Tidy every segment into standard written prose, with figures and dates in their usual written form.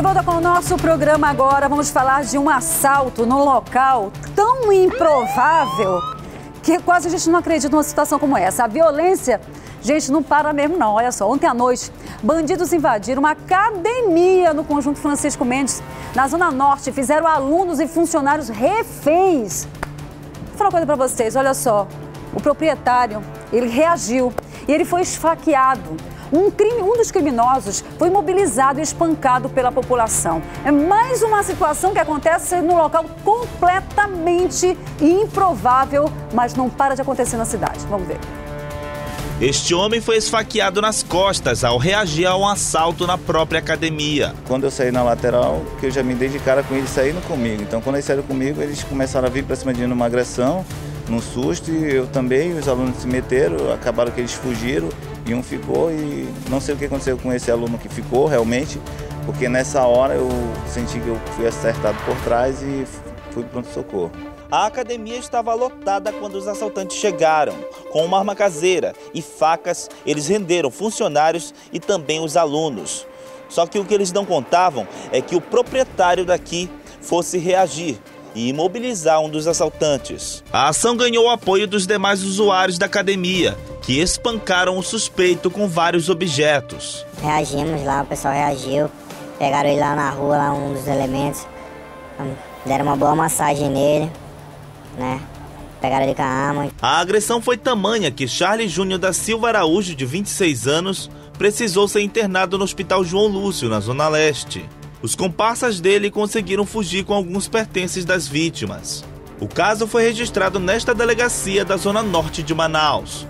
volta com o nosso programa agora. Vamos falar de um assalto num local tão improvável que quase a gente não acredita numa situação como essa. A violência, gente, não para mesmo não. Olha só, ontem à noite, bandidos invadiram uma academia no Conjunto Francisco Mendes, na Zona Norte. Fizeram alunos e funcionários reféns. Vou falar uma coisa pra vocês, olha só. O proprietário, ele reagiu e ele foi esfaqueado. Um dos criminosos foi mobilizado e espancado pela população. É mais uma situação que acontece num local completamente improvável, mas não para de acontecer na cidade. Vamos ver. Este homem foi esfaqueado nas costas ao reagir a um assalto na própria academia. Quando eu saí na lateral, que eu já me dei de cara com eles saindo comigo. Então, quando eles saíram comigo, eles começaram a vir para cima de mim numa agressão, num susto, e eu também, os alunos se meteram, acabaram que eles fugiram. E um ficou, e não sei o que aconteceu com esse aluno que ficou realmente, porque nessa hora eu senti que eu fui acertado por trás e fui para pronto-socorro. A academia estava lotada quando os assaltantes chegaram. Com uma arma caseira e facas, eles renderam funcionários e também os alunos. Só que o que eles não contavam é que o proprietário daqui fosse reagir e imobilizar um dos assaltantes. A ação ganhou o apoio dos demais usuários da academia, que espancaram o suspeito com vários objetos. Reagimos lá, o pessoal reagiu, pegaram ele lá na rua, lá um dos elementos, deram uma boa massagem nele, né? Pegaram ele com a arma. A agressão foi tamanha que Charles Júnior da Silva Araújo, de 26 anos, precisou ser internado no Hospital João Lúcio, na Zona Leste. Os comparsas dele conseguiram fugir com alguns pertences das vítimas. O caso foi registrado nesta delegacia da Zona Norte de Manaus.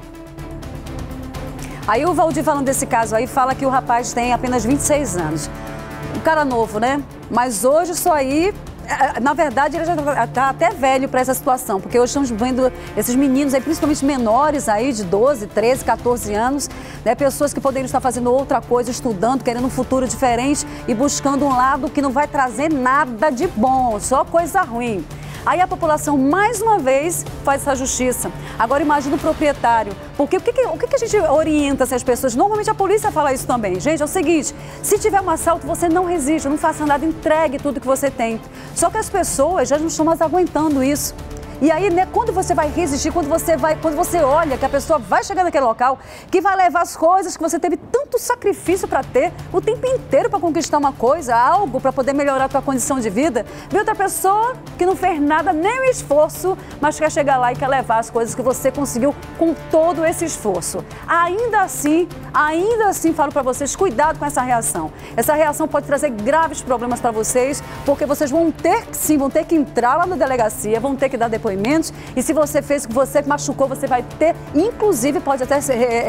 Aí o Valdir, falando desse caso aí, fala que o rapaz tem apenas 26 anos. Um cara novo, né? Mas hoje isso aí, na verdade, ele já está até velho para essa situação, porque hoje estamos vendo esses meninos aí, principalmente menores aí, de 12, 13, 14 anos, né? Pessoas que poderiam estar fazendo outra coisa, estudando, querendo um futuro diferente e buscando um lado que não vai trazer nada de bom, só coisa ruim. Aí a população, mais uma vez, faz essa justiça. Agora imagina o proprietário. Porque o que a gente orienta essas pessoas? Normalmente a polícia fala isso também. Gente, é o seguinte, se tiver um assalto, você não resiste, não faça nada, entregue tudo que você tem. Só que as pessoas já não estão mais aguentando isso. E aí, né, quando você vai resistir, quando você olha que a pessoa vai chegar naquele local, que vai levar as coisas que você teve tanto sacrifício para ter, o tempo inteiro para conquistar uma coisa, algo para poder melhorar a tua condição de vida, vê outra pessoa que não fez nada, nem o esforço, mas quer chegar lá e quer levar as coisas que você conseguiu com todo esse esforço. Ainda assim, falo para vocês, cuidado com essa reação. Essa reação pode trazer graves problemas para vocês, porque vocês vão ter que entrar lá na delegacia, vão ter que dar depoimentos, e se você fez o que você machucou, você vai ter, inclusive pode até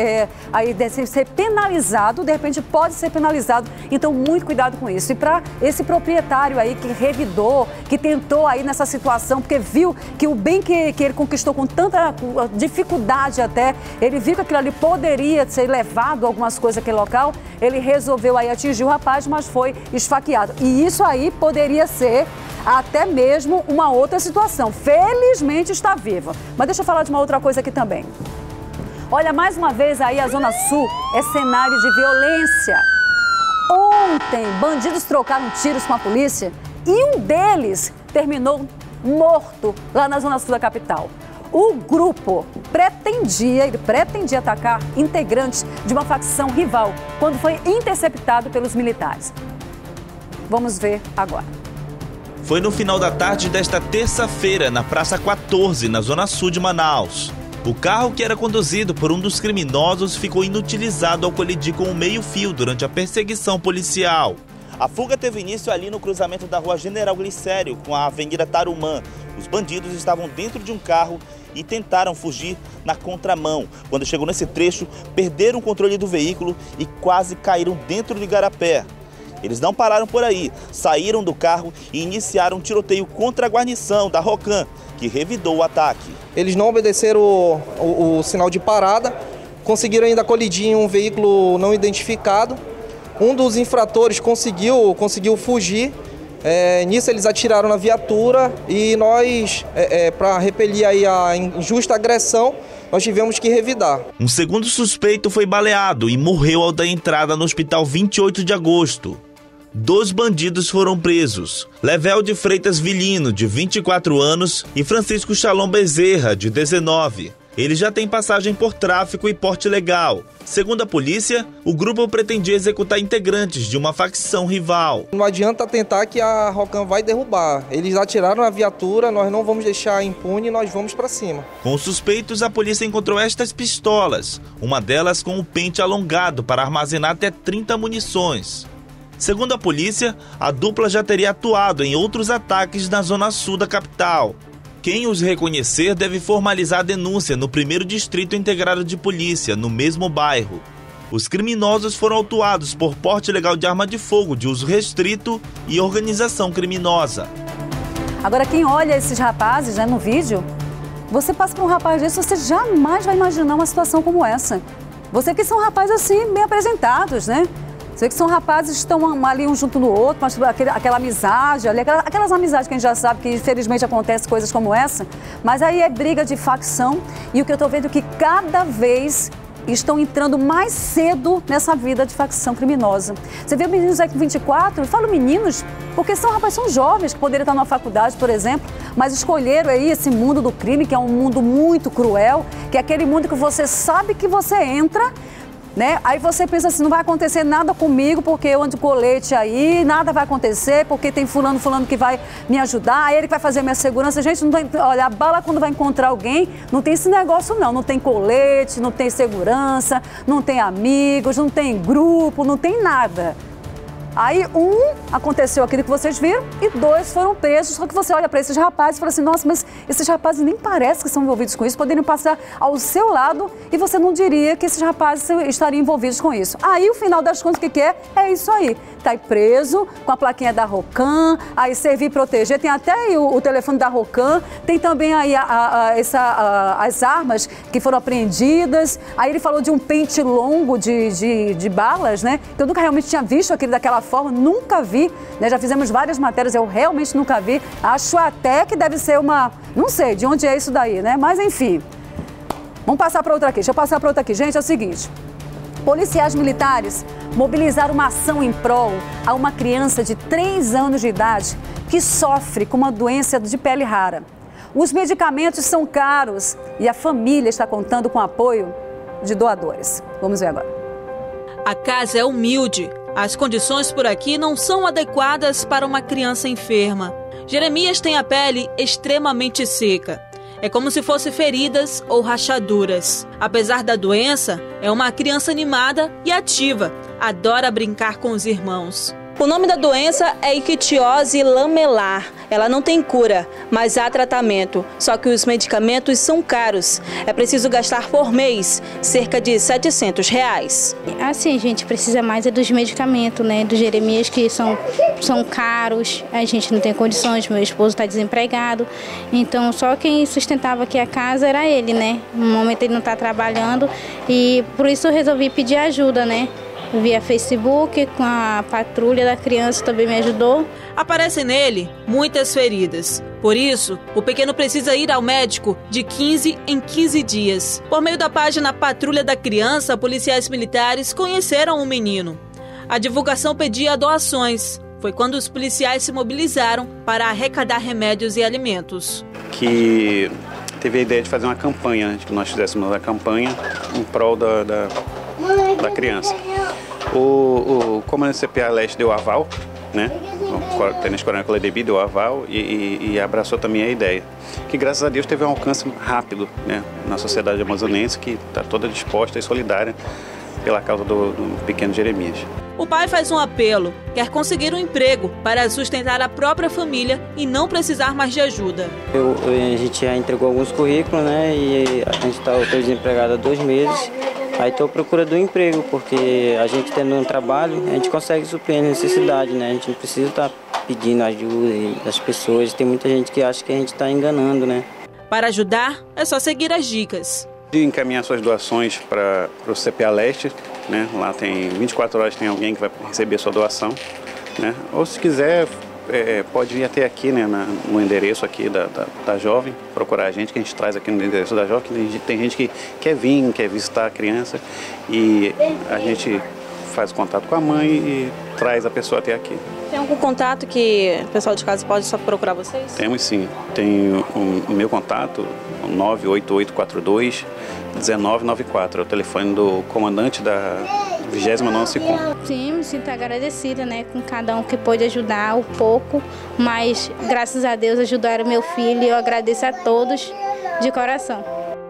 ser penalizado, de repente pode ser penalizado, então muito cuidado com isso. E para esse proprietário aí que revidou, que tentou aí nessa situação, porque viu que o bem que ele conquistou com tanta dificuldade até, ele viu que aquilo ali poderia ser levado a algumas coisas naquele local, ele resolveu aí atingir o rapaz, mas foi esfaqueado. E isso aí poderia ser até mesmo uma outra situação. Felizmente está viva. Mas deixa eu falar de uma outra coisa aqui também. Olha, mais uma vez aí a Zona Sul é cenário de violência. Ontem, bandidos trocaram tiros com a polícia e um deles terminou morto lá na Zona Sul da capital. O grupo pretendia atacar integrantes de uma facção rival quando foi interceptado pelos militares. Vamos ver agora. Foi no final da tarde desta terça-feira, na Praça 14, na Zona Sul de Manaus. O carro que era conduzido por um dos criminosos ficou inutilizado ao colidir com o meio-fio durante a perseguição policial. A fuga teve início ali no cruzamento da Rua General Glicério com a Avenida Tarumã. Os bandidos estavam dentro de um carro e tentaram fugir na contramão. Quando chegou nesse trecho, perderam o controle do veículo e quase caíram dentro do igarapé. Eles não pararam por aí, saíram do carro e iniciaram um tiroteio contra a guarnição da Rocan, que revidou o ataque. Eles não obedeceram o sinal de parada, conseguiram ainda colidir em um veículo não identificado. Um dos infratores conseguiu fugir, nisso eles atiraram na viatura e nós, para repelir aí a injusta agressão, nós tivemos que revidar. Um segundo suspeito foi baleado e morreu ao dar entrada no hospital 28 de agosto. 2 bandidos foram presos: Level de Freitas Vilino, de 24 anos, e Francisco Shalom Bezerra, de 19. Ele já tem passagem por tráfico e porte ilegal. Segundo a polícia, o grupo pretendia executar integrantes de uma facção rival. Não adianta tentar que a Rocan vai derrubar. Eles atiraram a viatura, nós não vamos deixar impune, nós vamos para cima. Com os suspeitos, a polícia encontrou estas pistolas, uma delas com um pente alongado para armazenar até 30 munições. Segundo a polícia, a dupla já teria atuado em outros ataques na zona sul da capital. Quem os reconhecer deve formalizar a denúncia no 1º Distrito Integrado de Polícia, no mesmo bairro. Os criminosos foram autuados por porte ilegal de arma de fogo de uso restrito e organização criminosa. Agora, quem olha esses rapazes, né, no vídeo, você passa por um rapaz desse, você jamais vai imaginar uma situação como essa. Você que são rapazes assim, bem apresentados, né? Você que são rapazes que estão ali um junto no outro, mas aquela amizade, ali, aquelas amizades que a gente já sabe que infelizmente acontecem coisas como essa, mas aí é briga de facção e o que eu estou vendo é que cada vez estão entrando mais cedo nessa vida de facção criminosa. Você vê meninos aí com 24, eu falo meninos porque são rapazes, são jovens que poderiam estar numa faculdade, por exemplo, mas escolheram aí esse mundo do crime, que é um mundo muito cruel, que é aquele mundo que você sabe que você entra, né? Aí você pensa assim, não vai acontecer nada comigo porque eu ando de colete aí, nada vai acontecer porque tem fulano que vai me ajudar, ele que vai fazer minha segurança. Gente, não tem, olha, a bala quando vai encontrar alguém, não tem esse negócio não tem colete, não tem segurança, não tem amigos, não tem grupo, não tem nada. Aí, aconteceu aquilo que vocês viram e 2 foram presos. Só que você olha para esses rapazes e fala assim, nossa, mas esses rapazes nem parece que são envolvidos com isso, poderiam passar ao seu lado e você não diria que esses rapazes estariam envolvidos com isso. Aí, o final das contas, o que é? É isso aí. Tá aí preso, com a plaquinha da Rocan, aí servir e proteger, tem até aí o telefone da Rocan, tem também aí as armas que foram apreendidas. Aí ele falou de um pente longo de balas, né? Que eu nunca realmente tinha visto aquele daquela forma, nunca vi, né? Já fizemos várias matérias, eu realmente nunca vi. Acho até que deve ser não sei de onde é isso daí, né? Mas enfim, vamos passar para outra aqui. Deixa eu passar para outra aqui. Gente, é o seguinte, policiais militares mobilizaram uma ação em prol a uma criança de 3 anos de idade que sofre com uma doença de pele rara. Os medicamentos são caros e a família está contando com o apoio de doadores. Vamos ver agora. A casa é humilde. As condições por aqui não são adequadas para uma criança enferma. Jeremias tem a pele extremamente seca. É como se fosse feridas ou rachaduras. Apesar da doença, é uma criança animada e ativa. Adora brincar com os irmãos. O nome da doença é ictiose lamelar. Ela não tem cura, mas há tratamento. Só que os medicamentos são caros. É preciso gastar por mês cerca de R$700. Assim, a gente precisa mais dos medicamentos, né? Do Jeremias, que são caros. A gente não tem condições, meu esposo está desempregado. Então, só quem sustentava aqui a casa era ele, né? No momento ele não está trabalhando e por isso eu resolvi pedir ajuda, né? Via Facebook, com a patrulha da criança também me ajudou. Aparecem nele muitas feridas. Por isso, o pequeno precisa ir ao médico de 15 em 15 dias. Por meio da página Patrulha da Criança, policiais militares conheceram o menino. A divulgação pedia doações. Foi quando os policiais se mobilizaram para arrecadar remédios e alimentos. Que teve a ideia de fazer uma campanha, de que nós fizéssemos a campanha em prol da criança. O comandante CPA Leste deu aval, né? O Tenente Coronel Cledebi deu aval e abraçou também a ideia. Que graças a Deus teve um alcance rápido, né? Na sociedade amazonense, que está toda disposta e solidária pela causa do pequeno Jeremias. O pai faz um apelo, quer conseguir um emprego para sustentar a própria família e não precisar mais de ajuda. A gente já entregou alguns currículos, né? E a gente está desempregado há 2 meses. Aí estou à procura do emprego, porque a gente tendo um trabalho, a gente consegue suprir a necessidade, né? A gente não precisa estar pedindo ajuda das pessoas. Tem muita gente que acha que a gente está enganando, né? Para ajudar, é só seguir as dicas. E encaminhar suas doações para o CPA Leste, né? Lá tem 24 horas, tem alguém que vai receber sua doação, né? Ou se quiser, pode vir até aqui, né, no endereço aqui da Jovem, procurar a gente, que a gente traz aqui no endereço da Jovem, que tem gente que quer vir, quer visitar a criança e a gente faz contato com a mãe e traz a pessoa até aqui. Tem algum contato que o pessoal de casa pode só procurar vocês? Temos sim. Tem o meu contato, 98842-1994. É o telefone do comandante da 29ª SICOM. Sim, me sinto agradecida, né, com cada um que pôde ajudar um pouco, mas graças a Deus ajudaram meu filho e eu agradeço a todos de coração.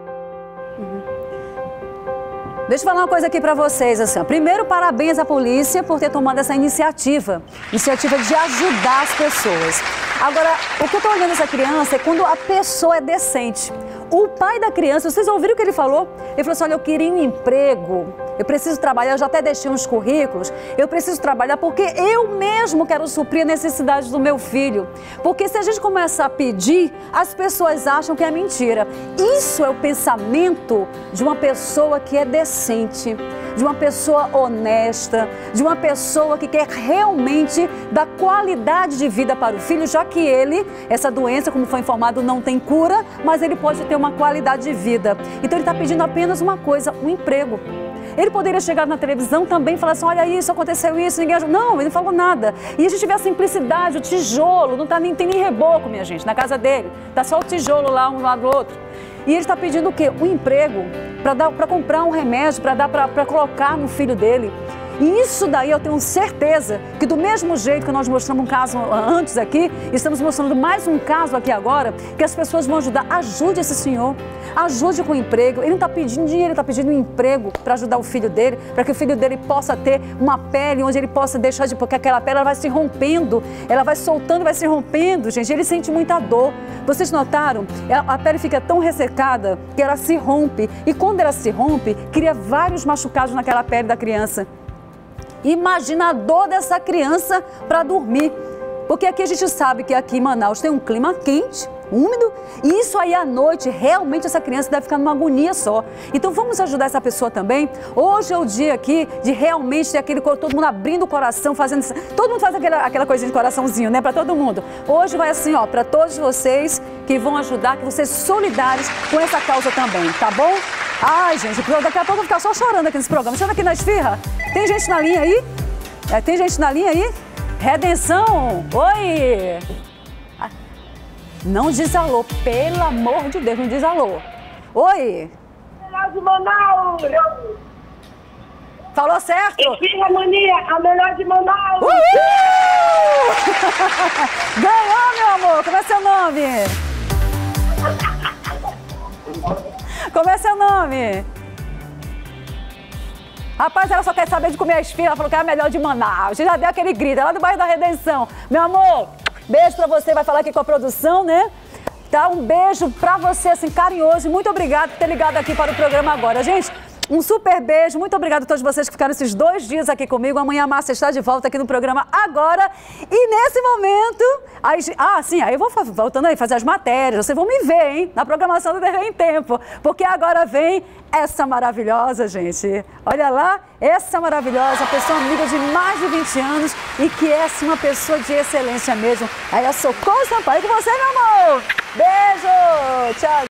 Deixa eu falar uma coisa aqui pra vocês, assim, primeiro, parabéns à polícia por ter tomado essa iniciativa de ajudar as pessoas. Agora, o que eu tô olhando essa criança é quando a pessoa é decente. O pai da criança, vocês ouviram o que ele falou? Ele falou assim, olha, eu queria um emprego, eu preciso trabalhar, eu já até deixei uns currículos, eu preciso trabalhar porque eu mesmo quero suprir a necessidade do meu filho. Porque se a gente começar a pedir, as pessoas acham que é mentira. Isso é o pensamento de uma pessoa que é decente, de uma pessoa honesta, de uma pessoa que quer realmente dar qualidade de vida para o filho, já que ele, essa doença, como foi informado, não tem cura, mas ele pode ter uma qualidade de vida. Então ele está pedindo apenas uma coisa, um emprego. Ele poderia chegar na televisão também e falar assim, olha isso, aconteceu isso, ninguém ajudou. Não, ele não falou nada. E a gente vê a simplicidade, o tijolo, não tem nem reboco, minha gente, na casa dele. Está só o tijolo lá, um lado do outro. E ele está pedindo o quê? Um emprego, para comprar um remédio, para colocar no filho dele. E isso daí eu tenho certeza que do mesmo jeito que nós mostramos um caso antes aqui, estamos mostrando mais um caso aqui agora, que as pessoas vão ajudar. Ajude esse senhor, ajude com o emprego. Ele não está pedindo dinheiro, ele está pedindo um emprego para ajudar o filho dele, para que o filho dele possa ter uma pele onde ele possa deixar de... Porque aquela pele ela vai se rompendo, ela vai soltando, vai se rompendo, gente. Ele sente muita dor. Vocês notaram? A pele fica tão ressecada que ela se rompe. E quando ela se rompe, cria vários machucados naquela pele da criança. Imagina a dor dessa criança para dormir. Porque aqui a gente sabe que aqui em Manaus tem um clima quente, úmido, e isso aí à noite, realmente essa criança deve ficar numa agonia só. Então vamos ajudar essa pessoa também. Hoje é o dia aqui de realmente ter aquele, todo mundo abrindo o coração, fazendo... Todo mundo faz aquela coisinha de coraçãozinho, né, para todo mundo. Hoje vai assim, ó, para todos vocês que vão ajudar, que vocês solidários com essa causa também, tá bom? Ai, gente, daqui a pouco eu vou ficar só chorando aqui nesse programa. Chama aqui na esfirra. Tem gente na linha aí? Tem gente na linha aí? Redenção! Oi! Não diz alô, pelo amor de Deus, não diz alô. Oi! Melhor de Manaus! Falou certo? Esfirra Mania, a melhor de Manaus! Uhul! Ganhou, meu amor! Como é seu nome? Como é seu nome? Rapaz, ela só quer saber de comer a esfirra, ela falou que é a melhor de Manaus. Já deu aquele grito, é lá do bairro da Redenção. Meu amor, beijo pra você, vai falar aqui com a produção, né? Tá, um beijo pra você, assim, carinhoso. Muito obrigado por ter ligado aqui para o programa agora. Gente, um super beijo, muito obrigado a todos vocês que ficaram esses 2 dias aqui comigo. Amanhã a Márcia está de volta aqui no programa agora. E nesse momento, aí eu vou voltando aí, fazer as matérias. Vocês vão me ver, hein, na programação do TV em Tempo. Porque agora vem essa maravilhosa, gente. Olha lá, essa maravilhosa, pessoa amiga de mais de 20 anos e que é, assim, uma pessoa de excelência mesmo. Aí a Socorro Sampaio com você, meu amor. Beijo, tchau.